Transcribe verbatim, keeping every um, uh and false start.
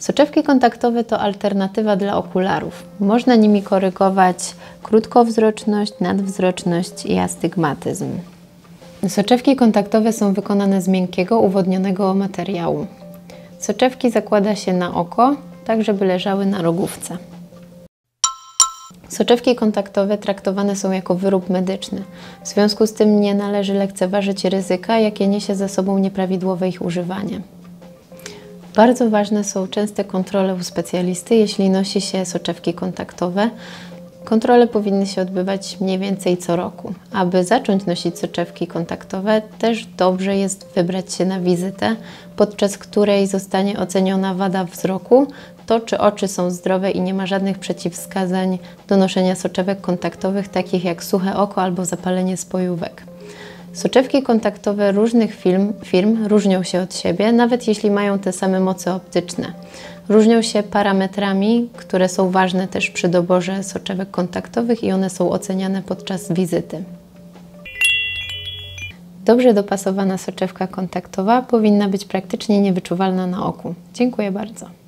Soczewki kontaktowe to alternatywa dla okularów. Można nimi korygować krótkowzroczność, nadwzroczność i astygmatyzm. Soczewki kontaktowe są wykonane z miękkiego, uwodnionego materiału. Soczewki zakłada się na oko, tak żeby leżały na rogówce. Soczewki kontaktowe traktowane są jako wyrób medyczny. W związku z tym nie należy lekceważyć ryzyka, jakie niesie ze sobą nieprawidłowe ich używanie. Bardzo ważne są częste kontrole u specjalisty, jeśli nosi się soczewki kontaktowe. Kontrole powinny się odbywać mniej więcej co roku. Aby zacząć nosić soczewki kontaktowe, też dobrze jest wybrać się na wizytę, podczas której zostanie oceniona wada wzroku, to czy oczy są zdrowe i nie ma żadnych przeciwwskazań do noszenia soczewek kontaktowych, takich jak suche oko albo zapalenie spojówek. Soczewki kontaktowe różnych firm, firm różnią się od siebie, nawet jeśli mają te same moce optyczne. Różnią się parametrami, które są ważne też przy doborze soczewek kontaktowych i one są oceniane podczas wizyty. Dobrze dopasowana soczewka kontaktowa powinna być praktycznie niewyczuwalna na oku. Dziękuję bardzo.